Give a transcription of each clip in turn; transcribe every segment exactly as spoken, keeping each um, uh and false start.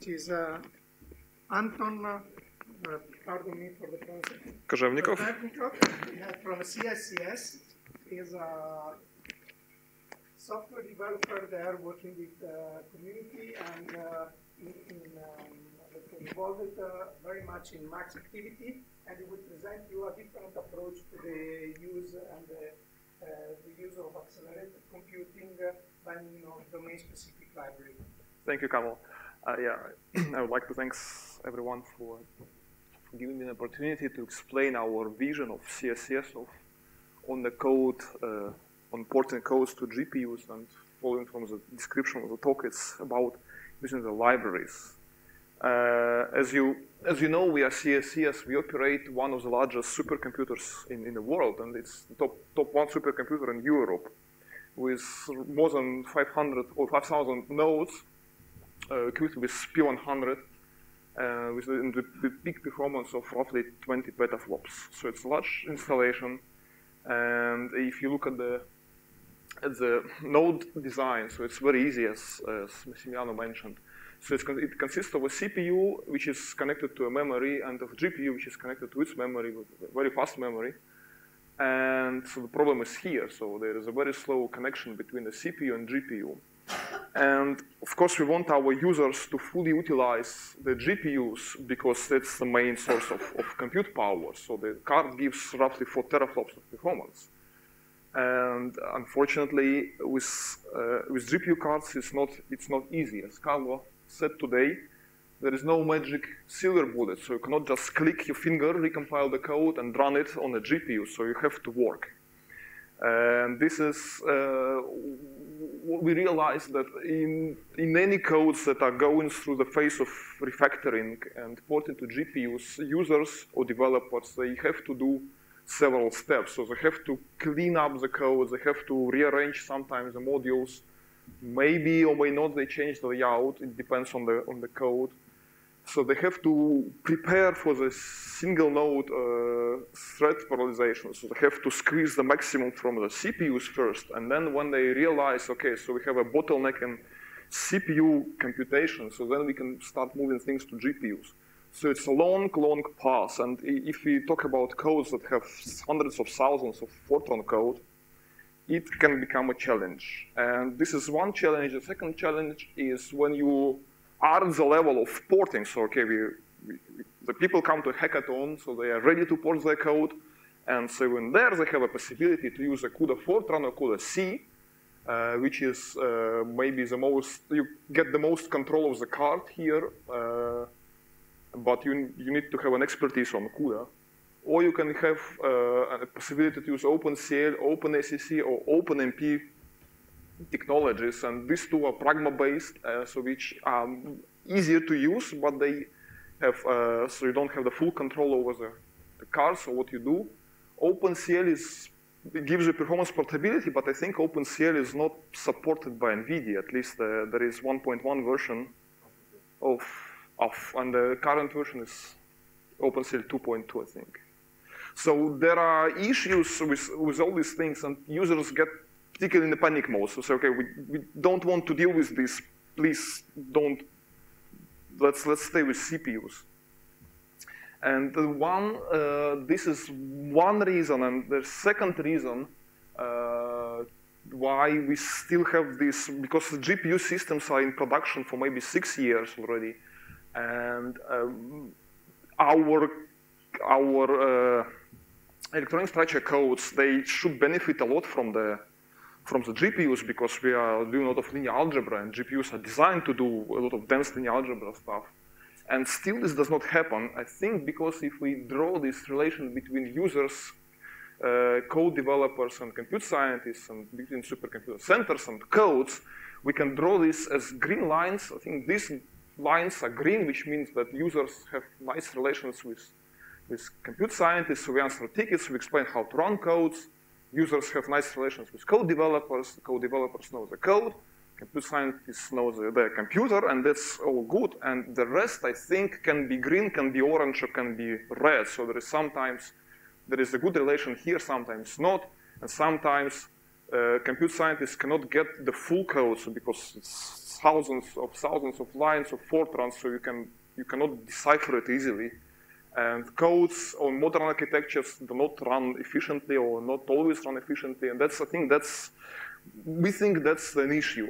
which is uh, Anton, uh, pardon me for the pronunciation. Koževnikov. From C S C S. He is a software developer there working with the uh, community and uh, in, in, um, involved uh, very much in Max activity, and he will present you a different approach to the use and the, uh, the use of accelerated computing uh, by you know, domain-specific library. Thank you, Kamal. Uh, yeah, I would like to thank everyone for, for giving me an opportunity to explain our vision of C S C S, of on the code, uh, on porting codes to G P Us, and following from the description of the talk, it's about using the libraries. Uh, as you as you know, we are C S C S. We operate one of the largest supercomputers in, in the world, and it's the top top one supercomputer in Europe, with more than five hundred or five thousand nodes, uh, equipped with P one hundred, uh, with the, the peak performance of roughly twenty petaflops. So it's a large installation, and if you look at the at the node design, so it's very easy, as, as Massimiliano mentioned. So it's, it consists of a C P U, which is connected to a memory, and of a G P U, which is connected to its memory, with very fast memory. And so the problem is here. So there is a very slow connection between the C P U and G P U. And of course, we want our users to fully utilize the G P Us because that's the main source of, of compute power. So the card gives roughly four teraflops of performance. And unfortunately, with, uh, with G P U cards, it's not, it's not easy. As Carlo said today, there is no magic silver bullet. So you cannot just click your finger, recompile the code, and run it on a G P U. So you have to work. And this is uh, what we realized, that in, in any codes that are going through the phase of refactoring and porting to G P Us, users or developers, they have to do several steps. So they have to clean up the code, they have to rearrange sometimes the modules. Maybe or may not they change the layout, it depends on the, on the code. So they have to prepare for the single node uh, thread parallelization. So they have to squeeze the maximum from the C P Us first. And then when they realize, okay, so we have a bottleneck in C P U computation, so then we can start moving things to G P Us. So it's a long, long path. And if we talk about codes that have hundreds of thousands of Fortran code, it can become a challenge. And this is one challenge. The second challenge is when you are at the level of porting. So, okay, we, we, the people come to a hackathon, so they are ready to port their code. And so in there, they have a possibility to use a CUDA Fortran or CUDA C, uh, which is uh, maybe the most, you get the most control of the card here. Uh, but you, you need to have an expertise on CUDA. Or you can have uh, a possibility to use OpenCL, OpenACC, or OpenMP technologies. And these two are Pragma-based, uh, so which are easier to use, but they have, uh, so you don't have the full control over the, the cards or what you do. OpenCL is, it gives you performance portability, but I think OpenCL is not supported by NVIDIA. At least uh, there is one point one version of Of, and the current version is OpenCL two point two, I think. So there are issues with, with all these things, and users get particularly in the panic mode. So say, okay, we, we don't want to deal with this. Please don't, let's, let's stay with C P Us. And the one, uh, this is one reason, and the second reason uh, why we still have this, because the G P U systems are in production for maybe six years already. And um, our, our uh, electronic structure codes, they should benefit a lot from the, from the G P Us, because we are doing a lot of linear algebra, and G P Us are designed to do a lot of dense linear algebra stuff. And still this does not happen, I think, because if we draw this relation between users, uh, code developers, and compute scientists, and between supercomputer centers and codes, we can draw this as green lines. I think this lines are green, which means that users have nice relations with, with compute scientists. So we answer tickets, we explain how to run codes. Users have nice relations with code developers. Code developers know the code. Compute scientists know the, the computer, and that's all good. And the rest, I think, can be green, can be orange, or can be red. So there is sometimes, there is a good relation here, sometimes not. And sometimes uh, computer scientists cannot get the full code, so because it's thousands of thousands of lines of Fortran, so you can you cannot decipher it easily. And codes on modern architectures do not run efficiently or not always run efficiently, and that's I think that's we think that's an issue.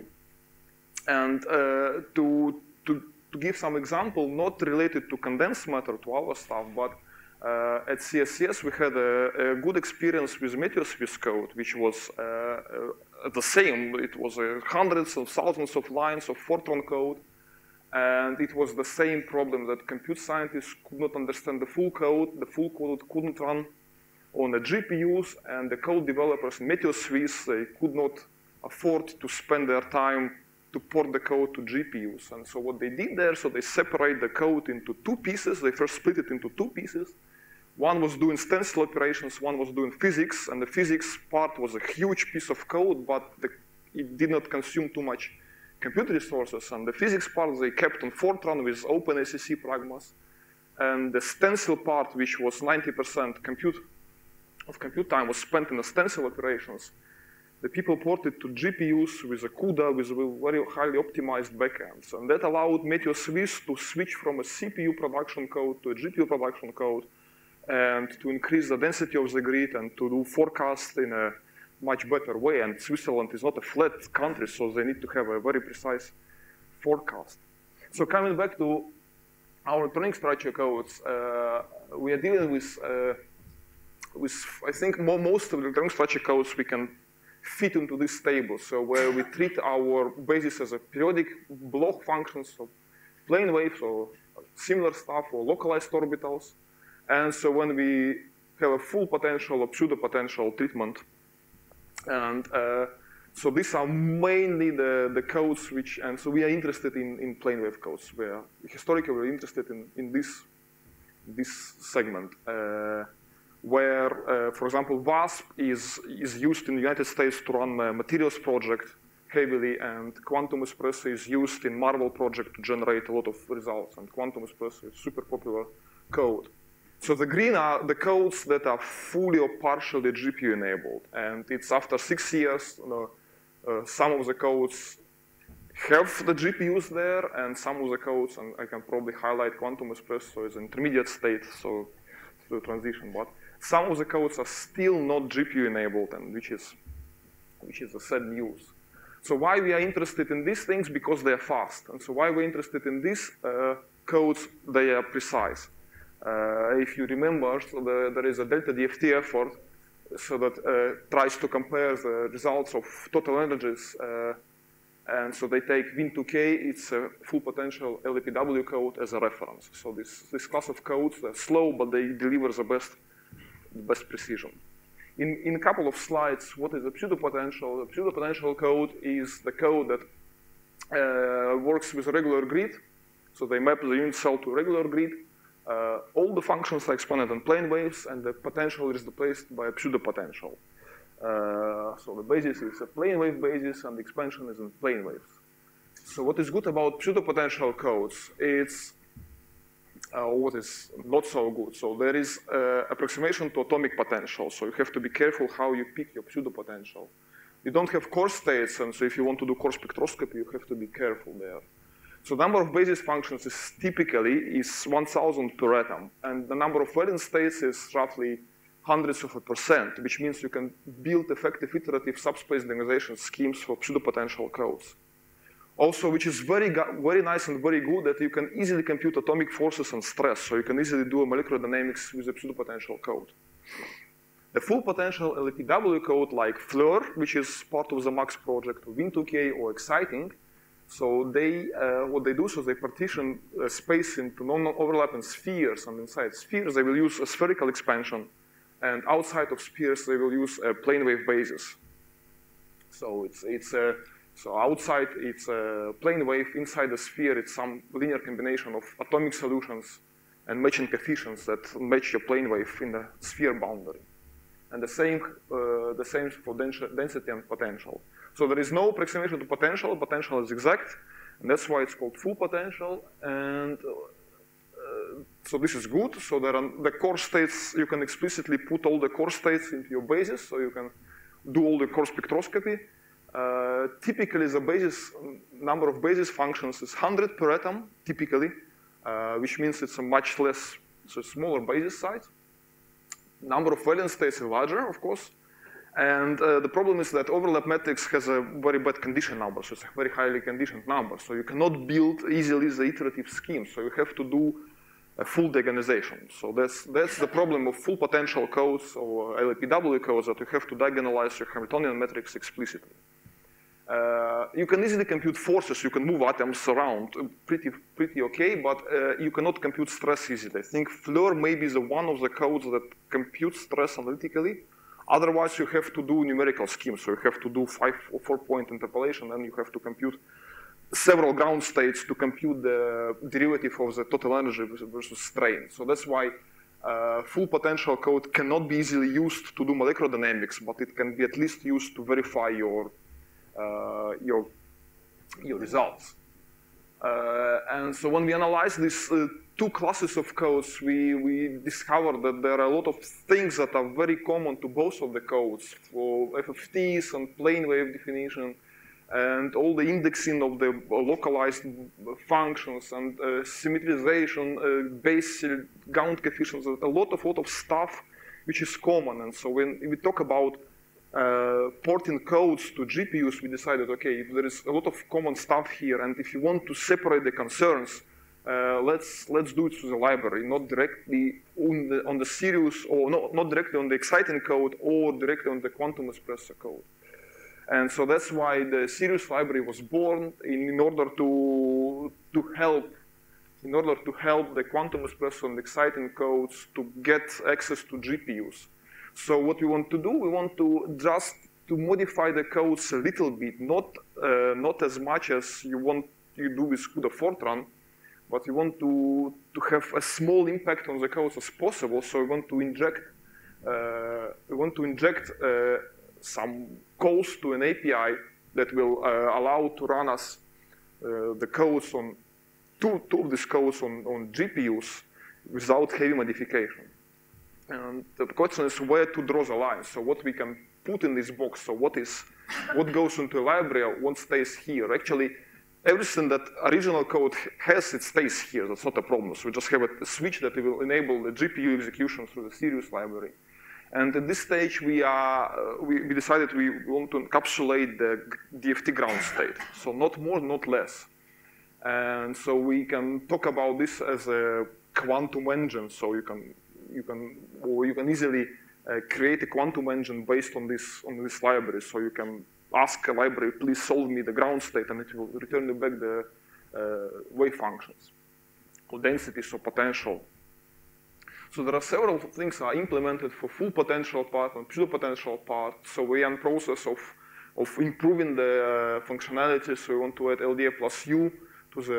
And uh, to to to give some example, not related to condensed matter, to our stuff, but uh, at C S C S we had a, a good experience with MeteoSwiss code, which was uh, uh, the same. It was uh, hundreds of thousands of lines of Fortran code, and it was the same problem that computer scientists could not understand the full code. The full code couldn't run on the G P Us, and the code developers in MeteoSwiss, they could not afford to spend their time to port the code to G P Us. And so what they did there, so they separate the code into two pieces. They first split it into two pieces. One was doing stencil operations, one was doing physics, and the physics part was a huge piece of code, but the, it did not consume too much computer resources. And the physics part they kept on Fortran with OpenACC pragmas. And the stencil part, which was ninety percent compute of compute time, was spent in the stencil operations. The people ported to G P Us with a CUDA, with very highly optimized backends. And that allowed MeteoSwiss to switch from a C P U production code to a G P U production code, and to increase the density of the grid and to do forecast in a much better way. And Switzerland is not a flat country, so they need to have a very precise forecast. So coming back to our electronic structure codes, uh, we are dealing with, uh, with I think, mo most of the electronic structure codes we can fit into this table. So where we treat our basis as a periodic Bloch functions, so plane waves or similar stuff, or localized orbitals. And so when we have a full potential or pseudo potential treatment, and uh, so these are mainly the, the codes which, and so we are interested in, in plane wave codes. We are historically we're interested in, in this, this segment. Uh, where, uh, for example, WASP is, is used in the United States to run a materials project heavily, and Quantum Espresso is used in Marvel project to generate a lot of results, and Quantum Espresso is super popular code. So the green are the codes that are fully or partially G P U enabled, and it's after six years, you know, uh, some of the codes have the G P Us there, and some of the codes, and I can probably highlight Quantum Espresso as an intermediate state, so through transition, but some of the codes are still not G P U enabled, and which is, which is a sad news. So why we are interested in these things? Because they are fast. And so why we're interested in these uh, codes? They are precise. Uh, if you remember, so the, there is a Delta D F T effort so that uh, tries to compare the results of total energies. Uh, and so they take Win two K, it's a full potential L A P W code, as a reference. So this, this class of codes, they're slow, but they deliver the best the best precision. In, in a couple of slides, what is a pseudo-potential? The pseudo-potential code is the code that uh, works with a regular grid. So they map the unit cell to a regular grid. Uh, all the functions are expanded on plane waves, and the potential is replaced by a pseudo-potential. Uh, so the basis is a plane wave basis, and the expansion is in plane waves. So what is good about pseudo-potential codes? It's Uh, what is not so good. So there is uh, approximation to atomic potential. So you have to be careful how you pick your pseudo potential. You don't have core states, and so if you want to do core spectroscopy, you have to be careful there. So number of basis functions is typically is one thousand per atom, and the number of variant states is roughly hundreds of a percent, which means you can build effective iterative subspace diagonalization schemes for pseudo potential codes. Also, which is very, very nice and very good, that you can easily compute atomic forces and stress, so you can easily do a molecular dynamics with a pseudo-potential code. The full potential L A P W code, like FLIR, which is part of the MAX project, Win two K, or Exciting, so they, uh, what they do, so they partition uh, space into non-overlapping spheres, and inside spheres they will use a spherical expansion, and outside of spheres they will use a plane wave basis. So it's, it's a So outside, it's a plane wave. Inside the sphere, it's some linear combination of atomic solutions and matching coefficients that match your plane wave in the sphere boundary. And the same, uh, the same for density and potential. So there is no approximation to potential. Potential is exact, and that's why it's called full potential. And uh, so this is good. So there are the core states, you can explicitly put all the core states into your basis, so you can do all the core spectroscopy. Uh, typically, the basis number of basis functions is one hundred per atom, typically, uh, which means it's a much less, it's a smaller basis size. Number of valence states is larger, of course. And uh, the problem is that overlap matrix has a very bad condition number, so it's a very highly conditioned number. So you cannot build easily the iterative scheme, so you have to do a full diagonalization. So that's, that's the problem of full potential codes or L A P W codes, that you have to diagonalize your Hamiltonian matrix explicitly. Uh, you can easily compute forces, you can move atoms around, pretty, pretty okay, but uh, you cannot compute stress easily. I think FLIR may be the one of the codes that computes stress analytically. Otherwise, you have to do numerical schemes. So you have to do five or four point interpolation, and you have to compute several ground states to compute the derivative of the total energy versus strain. So that's why uh, full potential code cannot be easily used to do molecular dynamics, but it can be at least used to verify your uh, your your results. Uh, and so when we analyze these uh, two classes of codes, we, we discovered that there are a lot of things that are very common to both of the codes, for F F Ts and plane wave definition, and all the indexing of the localized functions and uh, symmetrization, uh, base ground coefficients, a lot of, lot of stuff which is common. And so when we talk about Uh, porting codes to G P Us, we decided, okay, if there is a lot of common stuff here, and if you want to separate the concerns, uh, let's let's do it through the library, not directly on the on the Sirius, or not not directly on the exciting code, or directly on the quantum espresso code. And so that's why the Sirius library was born in, in order to to help in order to help the quantum espresso and exciting codes to get access to G P Us. So what we want to do, we want to just to modify the codes a little bit, not uh, not as much as you want you do with CUDA Fortran, but we want to to have a small impact on the codes as possible. So we want to inject uh, we want to inject uh, some calls to an A P I that will uh, allow to run us uh, the codes on two two of these codes on on G P Us without heavy modification. And the question is where to draw the line. So what we can put in this box, so what is, what goes into a library, what stays here. Actually, everything that original code has, it stays here. That's not a problem. So we just have a switch that will enable the G P U execution through the Sirius library. And at this stage, we, are, uh, we, we decided we want to encapsulate the D F T ground state. So not more, not less. And so we can talk about this as a quantum engine. So you can You can, or you can easily uh, create a quantum engine based on this on this library. So you can ask a library, please solve me the ground state, and it will return you back the uh, wave functions, or densities, or potential. So there are several things that are implemented for full potential part and pseudo potential part. So we are in process of of improving the uh, functionality. So we want to add L D A plus U to the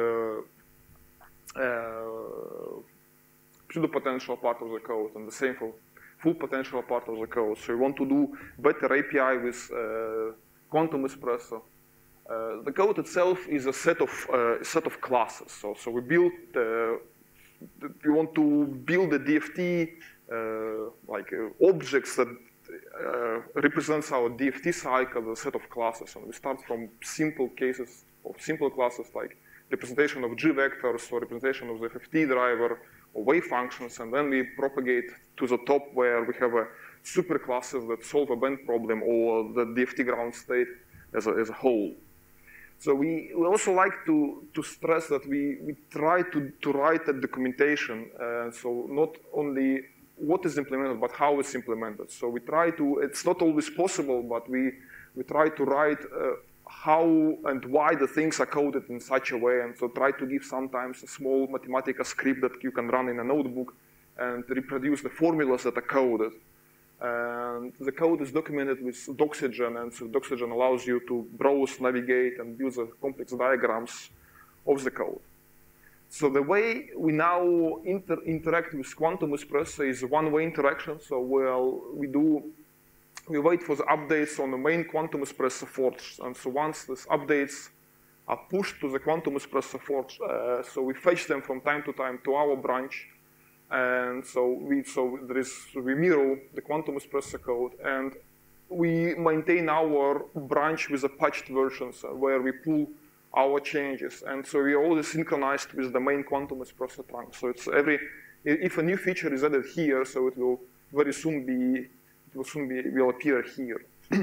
uh, pseudo potential part of the code, and the same for full potential part of the code. So we want to do better A P I with uh, quantum espresso. Uh, the code itself is a set of uh, set of classes. So so we build uh, we want to build a D F T uh, like uh, objects that uh, represents our D F T cycle, a set of classes, and we start from simple cases of simple classes like representation of G vectors or representation of the F F T driver, or wave functions, and then we propagate to the top where we have a superclasses that solve a band problem, or the D F T ground state as a, as a whole. So we, we also like to, to stress that we, we try to, to write a documentation, uh, so not only what is implemented, but how it's implemented. So we try to, it's not always possible, but we, we try to write uh, how and why the things are coded in such a way, and so try to give sometimes a small Mathematica script that you can run in a notebook and reproduce the formulas that are coded. And the code is documented with Doxygen, and so Doxygen allows you to browse, navigate, and build the complex diagrams of the code. So the way we now inter interact with quantum espresso is a one-way interaction. So well, we do we wait for the updates on the main quantum espresso forge. And so once these updates are pushed to the quantum espresso forge, uh, so we fetch them from time to time to our branch. And so we, so there is, so we mirror the quantum espresso code. And we maintain our branch with a patched versions where we pull our changes. And so we're always synchronized with the main quantum espresso trunk. So it's every, if a new feature is added here, so it will very soon be, it will soon be, will appear here.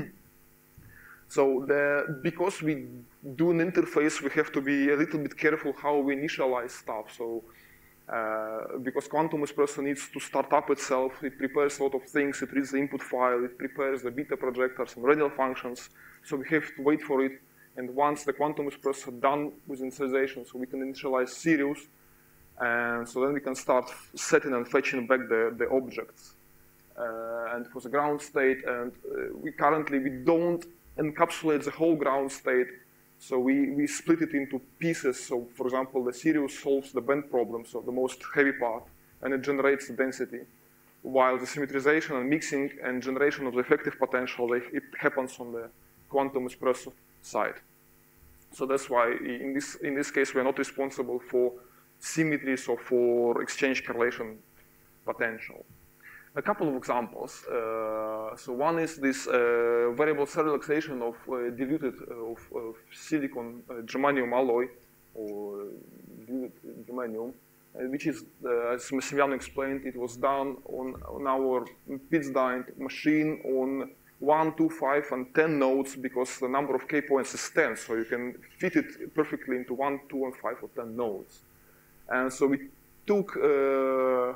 So the, because we do an interface, we have to be a little bit careful how we initialize stuff. So uh, because Quantum Espresso needs to start up itself, it prepares a lot of things, it reads the input file, it prepares the beta projectors and radial functions. So we have to wait for it. And once the Quantum Espresso done with initialization, so we can initialize Sirius, and so then we can start setting and fetching back the, the objects. Uh, and for the ground state, and uh, we currently, we don't encapsulate the whole ground state, so we, we split it into pieces. So for example, the Sirius solves the bend problem, so the most heavy part, and it generates the density, while the symmetrization and mixing and generation of the effective potential, they, it happens on the Quantum Espresso side. So that's why in this, in this case, we're not responsible for symmetries or for exchange correlation potential. A couple of examples. Uh, so one is this uh, variable cell relaxation of uh, diluted uh, of, of silicon uh, germanium alloy, or diluted germanium, uh, which is, uh, as Massimiliano explained, it was done on, on our Pittsdyne machine on one, two, five, and ten nodes, because the number of K points is ten, so you can fit it perfectly into one, two, and five or ten nodes. And so we took uh,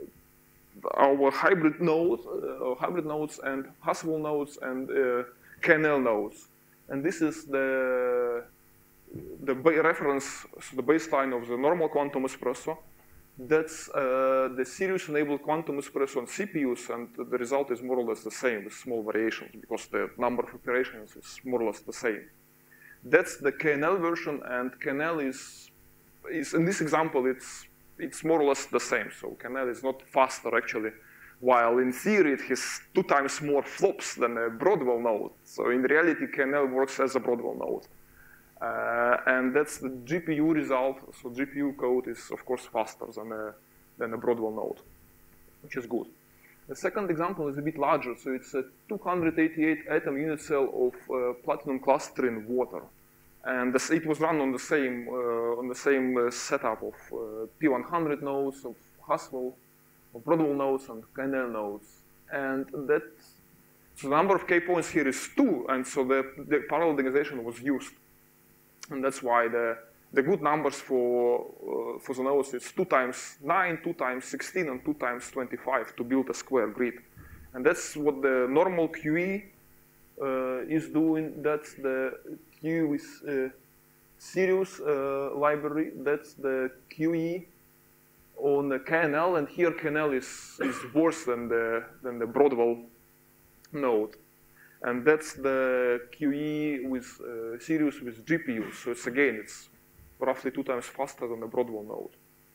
our hybrid node, uh, hybrid nodes and Haswell nodes and uh, K N L nodes. And this is the, the reference, so the baseline of the normal Quantum Espresso. That's uh, the Sirius-enabled Quantum Espresso on C P Us, and the result is more or less the same with small variations, because the number of operations is more or less the same. That's the K N L version, and K N L is, is in this example, it's it's more or less the same. So K N L is not faster actually, while in theory it has two times more flops than a Broadwell node. So in reality, K N L works as a Broadwell node. Uh, and that's the G P U result. So G P U code is of course faster than a, than a Broadwell node, which is good. The second example is a bit larger. So it's a two hundred eighty-eight atom unit cell of uh, platinum cluster in water. And this, it was run on the same, uh, on the same uh, setup of uh, P one hundred nodes, of Haswell, of Broadwell nodes, and K N L nodes. And that, so the number of K points here is two, and so the, the parallel organization was used. And that's why the, the good numbers for, uh, for the nodes is two times nine, two times sixteen, and two times twenty-five to build a square grid. And that's what the normal Q E uh, is doing. That's the Q with uh, Sirius uh, library. That's the Q E on the K N L, and here K N L is, is worse than the, than the Broadwell node. And that's the Q E with uh, Sirius with G P U. So it's again, it's roughly two times faster than the Broadwell node.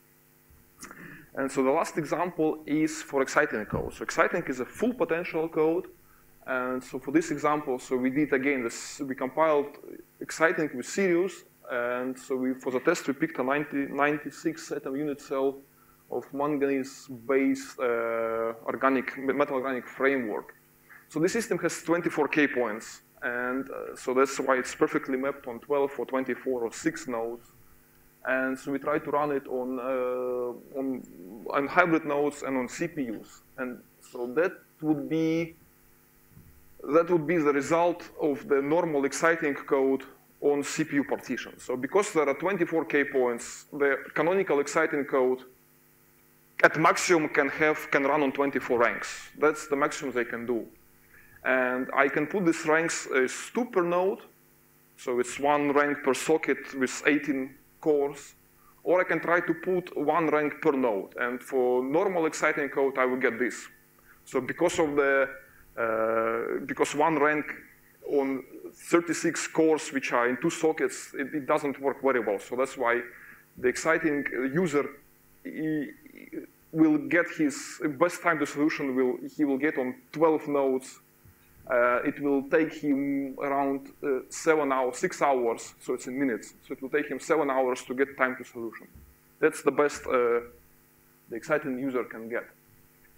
And so the last example is for exciting code. So exciting is a full potential code. And so for this example, so we did again this, we compiled exciting with Sirius. And so we, for the test, we picked a ninety, ninety-six atom unit cell of manganese-based uh, organic, metal organic framework. So this system has twenty-four K points, and uh, so that's why it's perfectly mapped on twelve or twenty-four or six nodes. And so we try to run it on, uh, on, on hybrid nodes and on C P Us. And so that would be, that would be the result of the normal exciting code on C P U partition. So because there are twenty-four K points, the canonical exciting code at maximum can have, can run on twenty-four ranks. That's the maximum they can do. And I can put these ranks as two per node, so it's one rank per socket with eighteen cores, or I can try to put one rank per node. And for normal exciting code, I will get this. So because of the, uh, because one rank on thirty-six cores, which are in two sockets, it, it doesn't work very well. So that's why the exciting user he, will get his best time to solution, will, he will get on twelve nodes. Uh, it will take him around uh, seven hours, six hours, so it's in minutes. So it will take him seven hours to get time to solution. That's the best uh, the exciting user can get.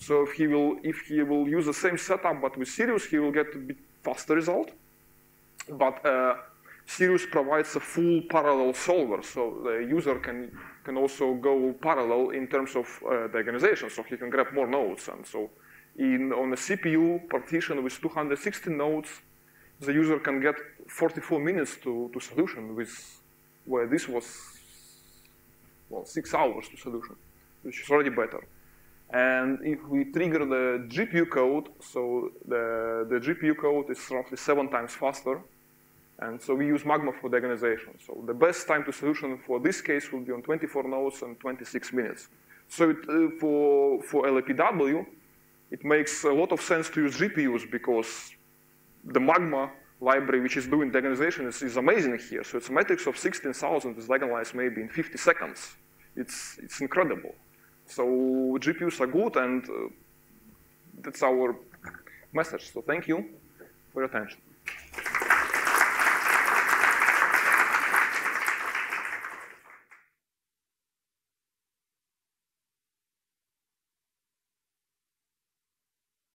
So if he will, if he will use the same setup but with Sirius, he will get a bit faster result. But uh, Sirius provides a full parallel solver, so the user can can also go parallel in terms of uh, the organization, so he can grab more nodes. And so, in on a C P U partition with two hundred sixty nodes, the user can get forty-four minutes to, to solution, with where this was well six hours to solution, which is already better. And if we trigger the G P U code, so the, the G P U code is roughly seven times faster. And so we use Magma for the organization. So the best time to solution for this case will be on twenty-four nodes and twenty-six minutes. So it, uh, for, for L A P W, it makes a lot of sense to use G P Us because the Magma library, which is doing the organization, is, is amazing here. So it's a matrix of sixteen thousand is diagonalized maybe in fifty seconds. It's, it's incredible. So G P Us are good, and uh, that's our message. So thank you for your attention.